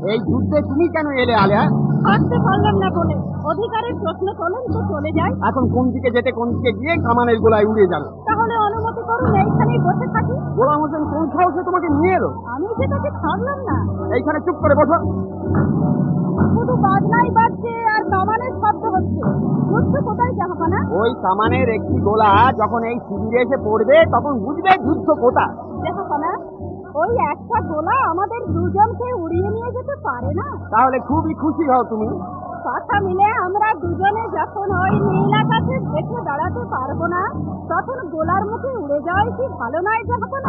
এই যুদ্ধে তুমি কেন এলে আলিয়া? থাকতে পারলাম না বলে। অধিকারের প্রশ্ন তোলেন তো চলে যায়। এখন কোন দিকে যেতে কোন দিকে গিয়ে কামানের গোলায় উড়ে যাবে। তাহলে অনুমতি করুন এইখানেই বসে থাকি। গোলাম হোসেন কোন সাহসে তোমাকে নিয়ে এলো? আমি সেটাকে ছাড়লাম না। এইখানে চুপ করে বসো। শুধু বাজনাই বাজছে আর কামানের শব্দ হচ্ছে। যুদ্ধ কোথায় জাহাপানা? ওই কামানের একটি গোলা যখন এই শিবিরে এসে পড়বে তখন বুঝবে যুদ্ধ কোথায়। জাহাপানা, ওই একটা গোলা আমাদের দুজনকে উড়িয়ে নিয়ে যেতে পারে না? তাহলে খুবই খুশি হও তুমি। কথা মিলে আমরা দুজনে যখন ওই নীল আকাশে দেখে দাঁড়াতে পারবো না তখন গোলার মুখে উড়ে যাওয়াই কি ভালো নয় জাহাপানা?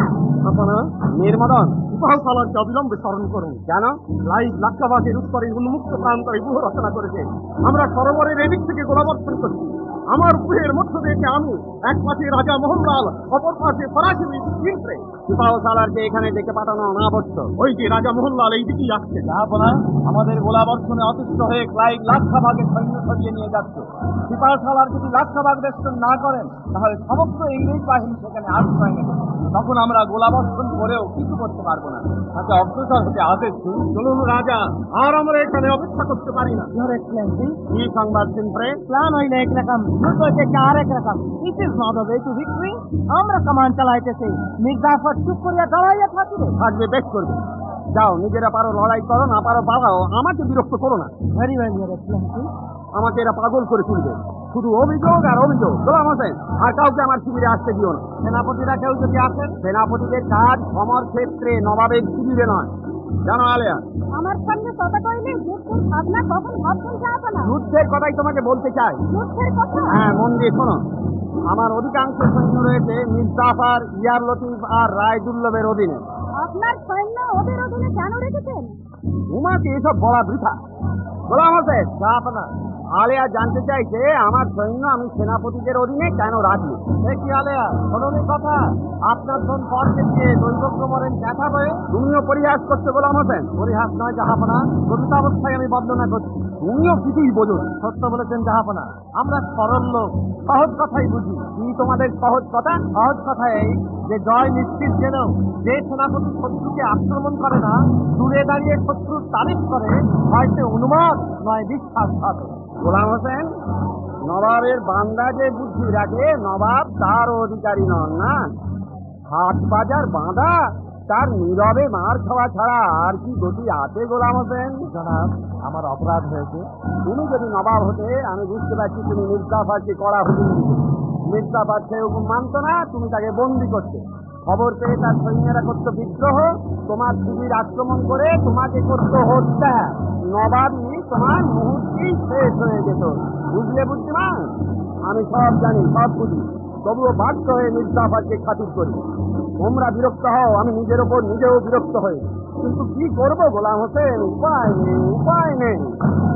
নির্মদন সিপাহসালারকে অবিলম্বে স্মরণ করুন। কেন? লাইভ লাক্ষাবাসের উত্তরে উন্মুক্ত প্রান্তরে ব্যূহ রচনা করেছে। আমরা সরোবরের এদিক থেকে গোলাবর্ষণ করছি। আমার ব্যূহের মধ্য থেকে আমি এক পাশে রাজা মোহনলাল, অপর পাশে ফরাসি চিন্ত্রে। সিপাহসালারকে এখানে ডেকে পাঠানো অনাবশ্যক। ওই যে রাজা মোহনলাল এই দিকেই আসছে। জাহাপনা, আমাদের গোলাবর্ষণে অতিষ্ঠ হয়ে ক্লাইভ লাক্ষাবাগের সৈন্য সরিয়ে নিয়ে যাচ্ছে। সিপাহসালার যদি লাক্ষাবাগ বেষ্টন না করেন তাহলে সমস্ত ইংরেজ বাহিনী সেখানে আশ্রয় নেবে। তখন আমরা গোলাবর্ষণ করেও কিছু করতে পারবো না। তাকে অগ্রসর হতে আদেশ দিন। চলুন রাজা, আর আমরা এখানে অপেক্ষা করতে পারি না। কি সংবাদ চিন্ত্রে? প্ল্যান হইলে একরকম, যুদ্ধ থেকে আরেক রকম। It is not a way to victory. আমরা কামান চালাইতেছি, মির্জাফর চুপ করিয়া দাঁড়াইয়া থাকবে। থাকবে, বেশ করবে। যাও, নিজেরা পারো লড়াই করো, না পারো পালাও, আমাকে বিরক্ত করো না। Very well your excellency. আমাকে এরা পাগল করে তুলবে। শুধু অভিযোগ আর অভিযোগ। গোলাম হোসেন, আর কাউকে আমার শিবিরে আসতে দিও না। সেনাপতিরা কেউ যদি আসেন, সেনাপতিদের কাজ সমর ক্ষেত্রে, নবাবের শিবিরে নয়। জানো আলিয়া, আমার সঙ্গে কথা কইলে যুদ্ধের ভাবনা কখন ভাবছেন জাহাপানা? যুদ্ধের কথাই তোমাকে বলতে চাই। যুদ্ধের কথা? হ্যাঁ, মন দিয়ে শোনো। আমার অধিকাংশ সৈন্য রয়েছে মির্জাফর, ইয়ার লতিফ আর রায় দুর্লভের অধীনে। আপনার সৈন্য ওদের অধীনে কেন রেখেছেন? তোমাকে এসব বলা বৃথা। গোলাম হোসেন, জাহাপানা, আলিয়া জানতে চাইছে আমার সৈন্য আমি সেনাপতিদের অধীনে কেন রাখি। কি আলিয়া, শোনি কথা? আপনার ধন পরকে দিয়ে দৈবজ্ঞ মরেন দেখা হয়ে তুমিও পরিহাস করছো গোলাম হোসেন। পরিহাস নয় জাহাপানা, প্রকৃত অবস্থায় আমি বর্ণনা করছি। তুমিও কিছুই বোঝো। সত্য বলেছেন জাহাপানা, আমরা সরল লোক, সহজ কথাই বুঝি। কি তোমাদের সহজ কথা? সহজ কথা এই যে জয় নিশ্চিত জেনেও যে সেনাপতি শত্রুকে আক্রমণ করে না, দূরে দাঁড়িয়ে শত্রুর তারিফ করে, হয়তো অনুমান নয় বিশ্বাস হবে। গোলাম হোসেন, নবাবের বান্দা যে বুদ্ধি রাখে, নবাব তার অধিকারী নন না। হাট বাজার বাঁধা, তার নীরবে মার খাওয়া ছাড়া আর কি গতি আছে গোলাম হোসেন? জনাব, আমার অপরাধ হয়েছে। তুমি যদি নবাব হতে, আমি বুঝতে পারছি তুমি মির্জাফরকে কড়া হুকুম দিতে। মির্জাফর সে হুকুম মানত না, তুমি তাকে বন্দি করতে। খবর পেয়ে তার সৈন্যরা করতো বিদ্রোহ, তোমার শিবির আক্রমণ করে তোমাকে করতো হত্যা। নবাবই তোমার মুহূর্তেই শেষ হয়ে যেত। বুঝলে বুদ্ধিমান? আমি সব জানি, সব বুঝি, তবুও বাধ্য হয়ে মির্জাফরকে খাতির করি। তোমরা বিরক্ত হও, আমি নিজের ওপর নিজেও বিরক্ত হই, কিন্তু কি করবো গোলাম হোসেন? উপায় নেই, উপায় নেই।